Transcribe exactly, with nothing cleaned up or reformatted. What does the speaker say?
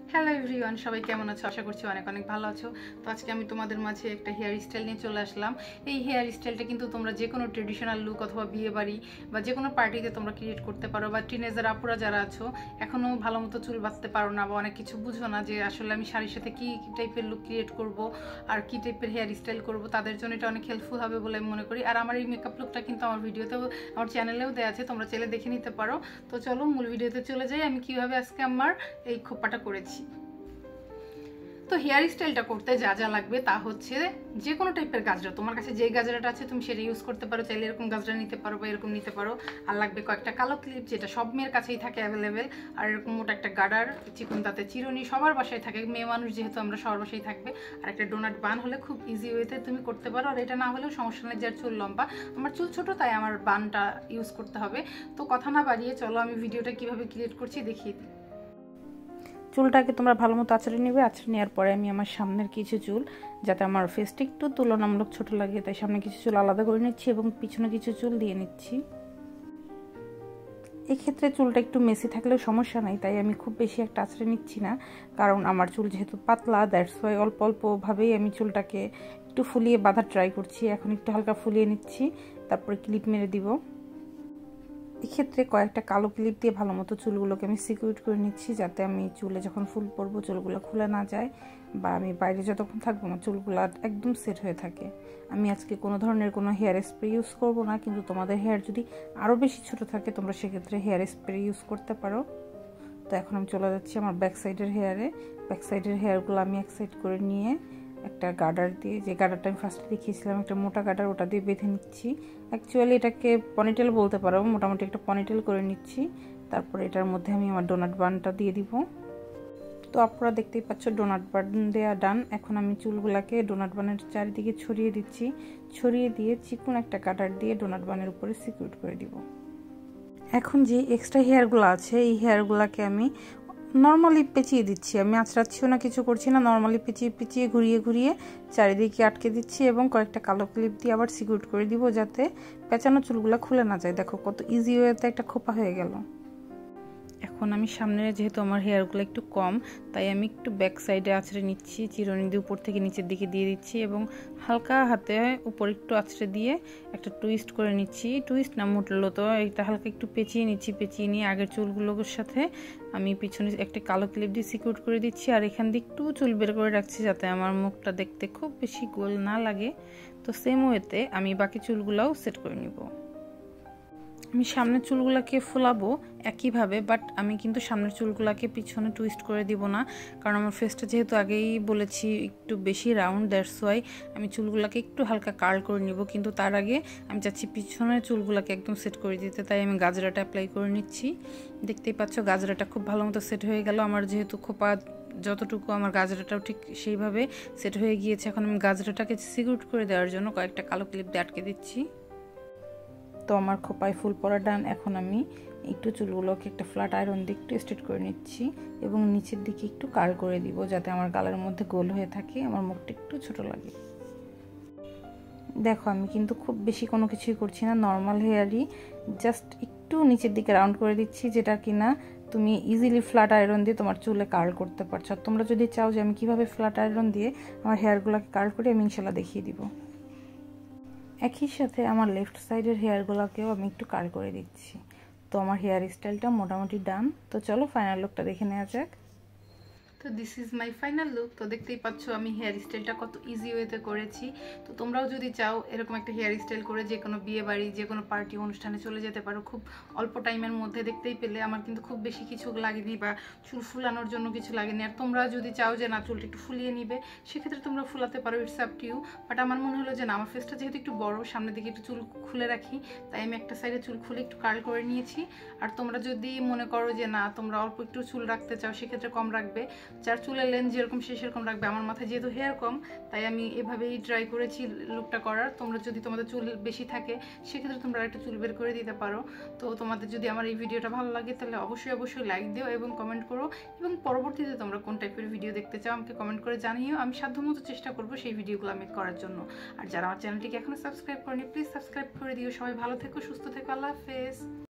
Hello everyone, সবাই কেমন আছো? আশা করছি অনেক অনেক ভালো আছো। তো আজকে আমি তোমাদের মাঝে একটা হেয়ার স্টাইল নিয়ে চলে আসলাম। এই হেয়ার স্টাইলটা কিন্তু তোমরা যে কোনো ট্রেডিশনাল লুক অথবা বিয়ে বাড়ি বা যে কোনো পার্টিতে তোমরা ক্রিয়েট করতে পারো, বা টিনেজার আপুরা যারা আছো এখনও ভালো মতো চুল বাঁধতে পারো না বা অনেক কিছু বুঝো না যে আসলে আমি শাড়ির সাথে কী টাইপের লুক ক্রিয়েট করব আর কী টাইপের হেয়ার স্টাইল করব, তাদের জন্য এটা অনেক হেল্পফুল হবে বলে আমি মনে করি। আর আমার এই মেকআপ লুকটা কিন্তু আমার ভিডিওতেও আমার চ্যানেলেও দেওয়া আছে, তোমরা চাইলে দেখে নিতে পারো। তো চলো মূল ভিডিওতে চলে যাই, আমি কীভাবে আজকে আমার এই খোপাটা করেছি। তো হেয়ার স্টাইলটা করতে যা যা লাগবে তা হচ্ছে যে কোনো টাইপের গাজরা, তোমার কাছে যে গাজরাটা আছে তুমি সেটা ইউজ করতে পারো, চাইলে এরকম গাজরা নিতে পারো বা এরকম নিতে পারো। আর লাগবে কয়েকটা কালো ক্লিপ, যেটা সব মেয়ের কাছেই থাকে অ্যাভেলেবেল। আর এরকম মোটা একটা গার্ডার, চিকন তাতে চিরুনি সবার বাসায় থাকে, মেয়ে মানুষ যেহেতু আমরা সবার বাসায় থাকবে। আর একটা ডোনাট বান হলে খুব ইজি ওয়েতে তুমি করতে পারো, আর এটা না হলেও সমস্যা নেই, যার চুল লম্বা। আমার চুল ছোটো তাই আমার বানটা ইউজ করতে হবে। তো কথা না বাড়িয়ে চলো আমি ভিডিওটা কিভাবে ক্রিয়েট করছি দেখিয়ে দিই। চুলটাকে তোমরা ভালো মতো আঁচড়ে নেবে। আঁচড়ে নেওয়ার পরে আমি আমার সামনের কিছু চুল, যাতে আমার ফেসটা একটু তুলনামূলক ছোট লাগে, তাই সামনে কিছু চুল আলাদা করে নিচ্ছি এবং পিছনে কিছু চুল দিয়ে নিচ্ছি। এক্ষেত্রে চুলটা একটু মেসি থাকলেও সমস্যা নাই, তাই আমি খুব বেশি একটা আঁচড়ে নিচ্ছি না, কারণ আমার চুল যেহেতু পাতলা, দ্যাটস ওয়াই অল্প অল্পভাবেই আমি চুলটাকে একটু ফুলিয়ে বাঁধার ট্রাই করছি। এখন একটু হালকা ফুলিয়ে নিচ্ছি, তারপরে ক্লিপ মেরে দিব। এক্ষেত্রে কয়েকটা কালো ক্লিপ দিয়ে ভালো মতো চুলগুলোকে আমি সিকিউর করে নিচ্ছি, যাতে আমি চুলে যখন ফুল পরবো চুলগুলো খুলে না যায়, বা আমি বাইরে যতক্ষণ থাকবো না চুলগুলো একদম সেট হয়ে থাকে। আমি আজকে কোনো ধরনের কোনো হেয়ার স্প্রে ইউজ করবো না, কিন্তু তোমাদের হেয়ার যদি আরও বেশি ছোট থাকে তোমরা সেক্ষেত্রে হেয়ার স্প্রে ইউজ করতে পারো। তো এখন আমি চলে যাচ্ছি আমার ব্যাক সাইডের হেয়ারে। ব্যাক সাইডের হেয়ারগুলো আমি এক সাইড করে নিয়ে একটা গার্ডার দিয়ে, যে গার্ডারটা আমি ফার্স্টে দেখিয়েছিলাম একটা মোটা গার্ডার, ওটা দিয়ে বেঁধে নিচ্ছি। অ্যাকচুয়ালি এটাকে পনিটেল বলতে পারো, মোটামুটি একটা পনিটেল করে নিচ্ছি। তারপরে এটার মধ্যে আমি আমার ডোনাট বানটা দিয়ে দিব। তো আপনারা দেখতেই পাচ্ছ ডোনাট বান দেওয়া ডান। এখন আমি চুলগুলাকে ডোনাট বানের চারিদিকে ছড়িয়ে দিচ্ছি। ছড়িয়ে দিয়ে চিকন একটা গার্ডার দিয়ে ডোনাট বানের উপরে সিকিউর করে দিব। এখন যে এক্সট্রা হেয়ারগুলো আছে এই হেয়ারগুলোকে আমি নর্মালি পেঁচিয়ে দিচ্ছি, আমি আঁচড়াচ্ছিও না, কিছু করছি না, নর্মালি পেঁচিয়ে পেঁচিয়ে ঘুরিয়ে ঘুরিয়ে চারিদিকে আটকে দিচ্ছি এবং কয়েকটা কালো ক্লিপ দিয়ে আবার সিকিউর করে দিব, যাতে পেঁচানো চুলগুলো খুলে না যায়। দেখো কত ইজি ওয়েতে একটা খোপা হয়ে গেল। এখন আমি সামনে, যেহেতু আমার হেয়ারগুলো একটু কম, তাই আমি একটু ব্যাক সাইডে আঁচড়ে নিচ্ছি, চিরুনি দিয়ে উপর থেকে নিচের দিকে দিয়ে দিচ্ছি এবং হালকা হাতে উপর একটু আঁচড়ে দিয়ে একটা টুইস্ট করে নিচ্ছি। টুইস্ট না মুটলো তো এটা হালকা একটু পেঁচিয়ে নিচ্ছি। পেঁচিয়ে নিয়ে আগের চুলগুলোর সাথে আমি পিছনে একটা কালো ক্লিপ দিয়ে সিকিউর করে দিচ্ছি, আর এখান দিয়ে একটু চুল বের করে রাখছি যাতে আমার মুখটা দেখতে খুব বেশি গোল না লাগে। তো সেম ওয়েতে আমি বাকি চুলগুলোও সেট করে নিব। আমি সামনের চুলগুলোকে ফোলাবো একইভাবে, বাট আমি কিন্তু সামনের চুলগুলোকে পিছনে টুইস্ট করে দিব না, কারণ আমার ফেসটা যেহেতু আগেই বলেছি একটু বেশি রাউন্ড, দ্যাটস ওয়াই আমি চুলগুলোকে একটু হালকা কার্ল করে নিব। কিন্তু তার আগে আমি চাচ্ছি পিছনের চুলগুলোকে একদম সেট করে দিতে, তাই আমি গাজরাটা অ্যাপ্লাই করে নিচ্ছি। দেখতেই পাচ্ছ গাজরাটা খুব ভালো মতো সেট হয়ে গেল। আমার যেহেতু খোপা যতটুকু, আমার গাজরাটাও ঠিক সেইভাবে সেট হয়ে গিয়েছে। এখন আমি গাজরাটাকে সিকিউর করে দেওয়ার জন্য কয়েকটা কালো ক্লিপ দিয়ে আটকে দিচ্ছি। তো আমার খোপায় ফুল পরা ডান। এখন আমি একটু চুলগুলোকে একটা ফ্ল্যাট আয়রন দিয়ে একটু স্ট্রেট করে নিচ্ছি এবং নিচের দিকে একটু কার্ল করে দিব, যাতে আমার গালের মধ্যে গোল হয়ে থাকে, আমার মুখটা একটু ছোট লাগে। দেখো আমি কিন্তু খুব বেশি কোনো কিছুই করছি না, নর্মাল হেয়ারই জাস্ট একটু নিচের দিকে রাউন্ড করে দিচ্ছি, যেটা কিনা তুমি ইজিলি ফ্ল্যাট আয়রন দিয়ে তোমার চুলে কার্ল করতে পারছো। আর তোমরা যদি চাও যে আমি কিভাবে ফ্ল্যাট আয়রন দিয়ে আমার হেয়ারগুলোকে কার্ল করি, আমি ইনশাল্লাহ দেখিয়ে দিব। একই সাথে আমার লেফট সাইডের হেয়ারগুলোকেও আমি একটু কার্ল করে দিচ্ছি। তো আমার হেয়ার স্টাইলটা মোটামুটি ডান। তো চলো ফাইনাল লুকটা দেখে নেওয়া যাক। তো this is my final look. তো দেখতেই পাচ্ছ আমি হেয়ার স্টাইলটা কত ইজি ওয়েতে করেছি। তো তোমরাও যদি চাও এরকম একটা হেয়ার স্টাইল করে যে কোনো বিয়ে বাড়ি, যে কোনো পার্টি অনুষ্ঠানে চলে যেতে পারো খুব অল্প টাইমের মধ্যে। দেখতেই পেলে আমার কিন্তু খুব বেশি কিছু লাগেনি বা চুল ফুলানোর জন্য কিছু লাগেনি। আর তোমরা যদি চাও যে না চুলটা একটু ফুলিয়ে নিবে, সেক্ষেত্রে তোমরা ফুলাতে পারো, it's up to you. But আমার মনে হলো যে না, আমার ফেসটা যেহেতু একটু বড়, সামনের দিকে একটু চুল খুলে রাখি, তাই আমি একটা সাইডে চুল খুলে একটু কার্ল করে নিয়েছি। আর তোমরা যদি মনে করো যে না তোমরা অল্প একটু চুল রাখতে চাও, সেক্ষেত্রে কম রাখবে। যার চুলের লেন্থ যেরকম সে সেরকম রাখবে। আমার মাথায় যেহেতু হেয়ার কম, তাই আমি এভাবেই ট্রাই করেছি লুকটা করার। তোমরা যদি তোমাদের চুল বেশি থাকে, সেক্ষেত্রে তোমরা একটা চুল বের করে দিতে পারো। তো তোমাদের যদি আমার এই ভিডিওটা ভালো লাগে, তাহলে অবশ্যই অবশ্যই লাইক দিও এবং কমেন্ট করো, এবং পরবর্তীতে তোমরা কোন টাইপের ভিডিও দেখতে চাও আমাকে কমেন্ট করে জানিও। আমি সাধ্যমতো চেষ্টা করবো সেই ভিডিওগুলো আমি করার জন্য। আর যারা আমার চ্যানেলটিকে এখনো সাবস্ক্রাইব করেনি, প্লিজ সাবস্ক্রাইব করে দিও। সবাই ভালো থেকো, সুস্থ থেকো, আল্লাহ হাফেজ।